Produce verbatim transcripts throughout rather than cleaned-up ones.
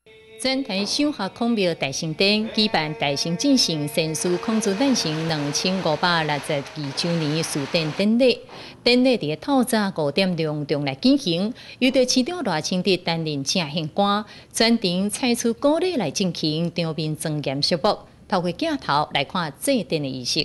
全台上下孔庙大圣殿举办大圣进行先师孔子诞辰两千五百六十二周年寿典典礼，典礼伫透早五点钟钟来举行，由着市长赖清德担任正宪官，全程采取鼓励来进行，场面庄严肃穆。透过镜头来看祭典的仪式。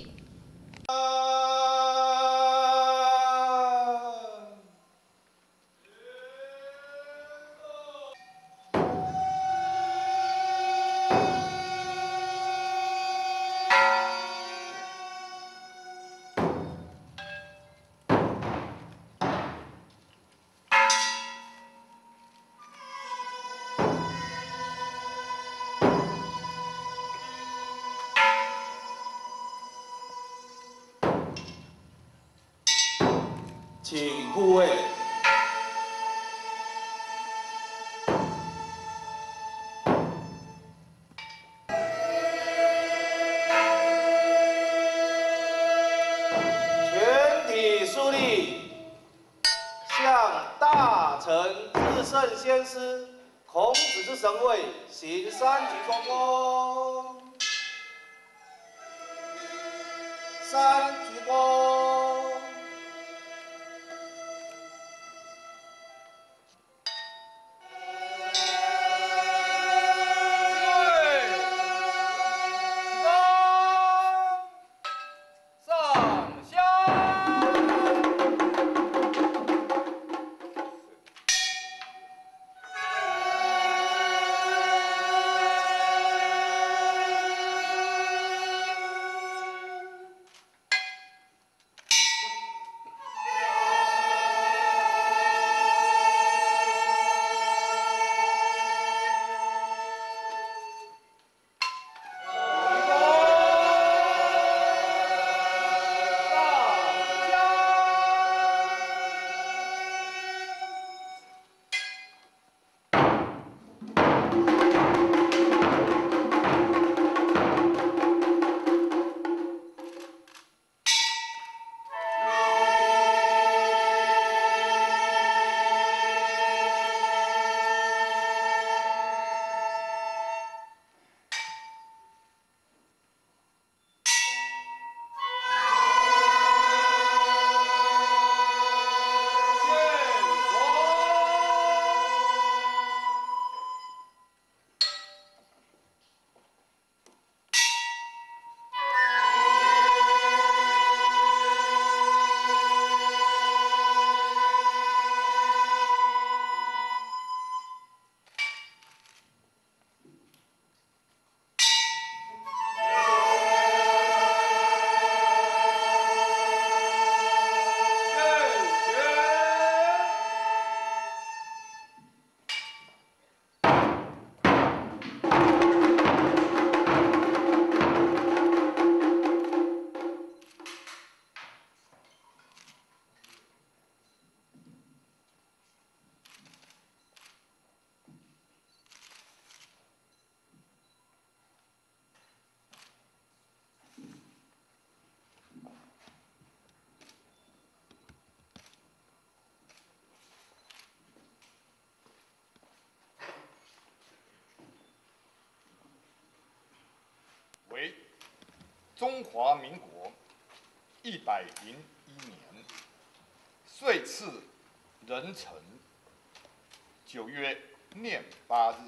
请护卫。全体肃立，向大成至圣先师孔子之神位行三鞠躬躬，三鞠躬。 为中华民国一百零一年岁次壬辰九月廿八日，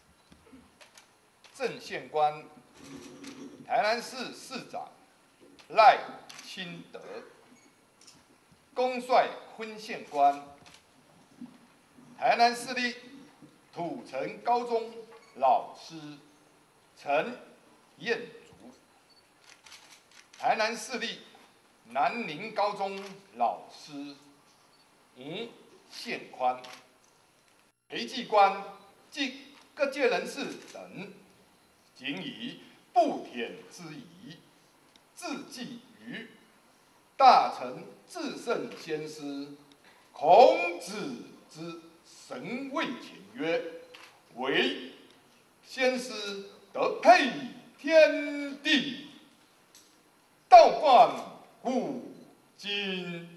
正宪官台南市市长赖清德，公率分宪官台南市立土城高中老师陈彦竹，台南市立南宁高中老师吴宪宽，陪祭官及各界人士等，仅以不舔之仪，致祭于大成至圣先师孔子之神位前曰：为先师得配天地，道贯古今，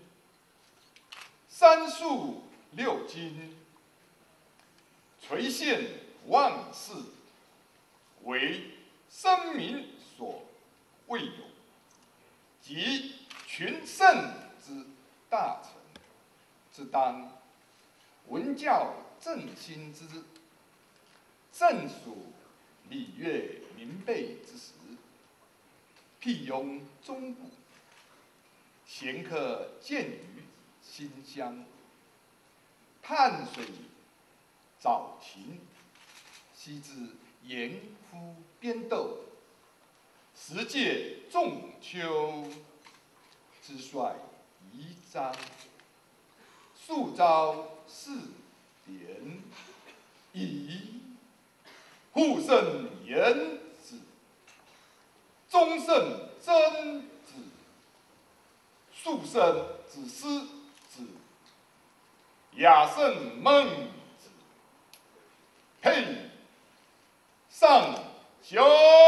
三术六经，垂现万事为生民所未有，及群圣之大成，自当文教振兴之正属礼乐明备之时，辟雍钟鼓，闲客见于馨香，泮水藻衾，昔之盐夫边斗，十界仲秋之帅仪章，数招四典，以护圣严子，忠圣真子，肃圣子思子，雅圣孟子，佩上修。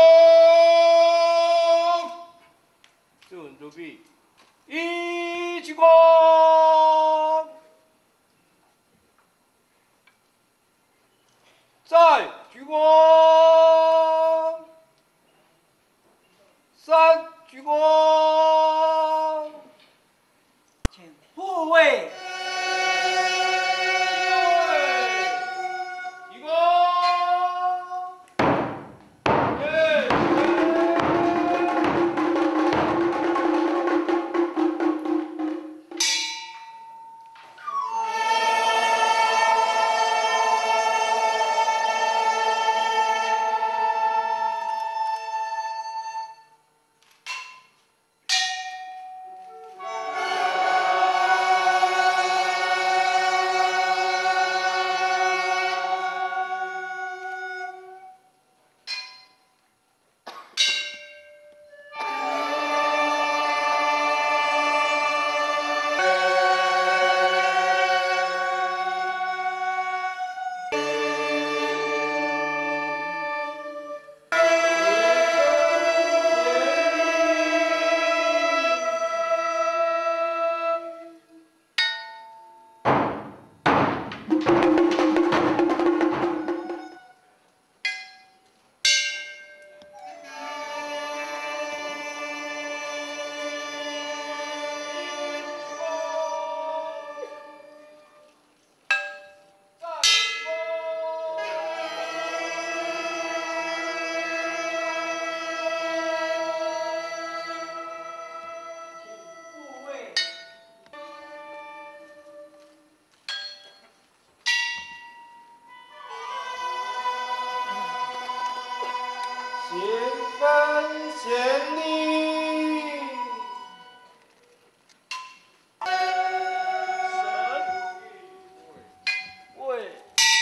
准备毕，一鞠躬，再鞠躬，三鞠躬，请护卫。咸分咸利，神位。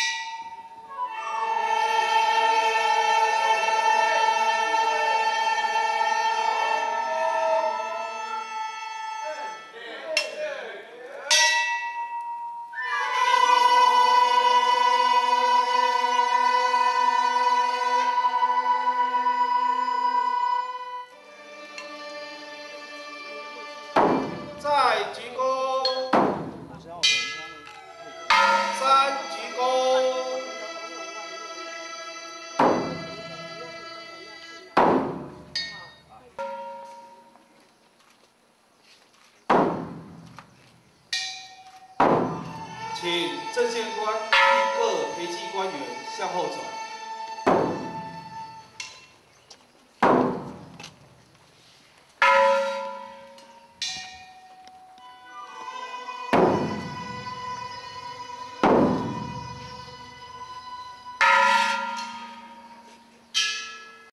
再鞠躬，三鞠躬，请镇县官与各陪祭官员向后走。